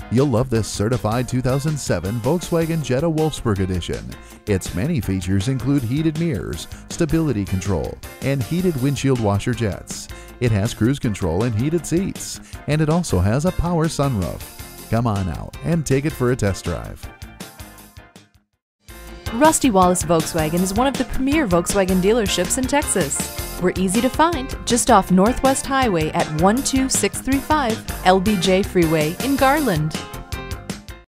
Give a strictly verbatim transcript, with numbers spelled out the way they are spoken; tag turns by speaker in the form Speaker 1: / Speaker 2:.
Speaker 1: You'll love this certified two thousand seven Volkswagen Jetta Wolfsburg Edition. Its many features include heated mirrors, stability control, and heated windshield washer jets. It has cruise control and heated seats, and it also has a power sunroof. Come on out and take it for a test drive.
Speaker 2: Rusty Wallis Volkswagen is one of the premier Volkswagen dealerships in Texas. We're easy to find just off Northwest Highway at one two six three five L B J Freeway in Garland.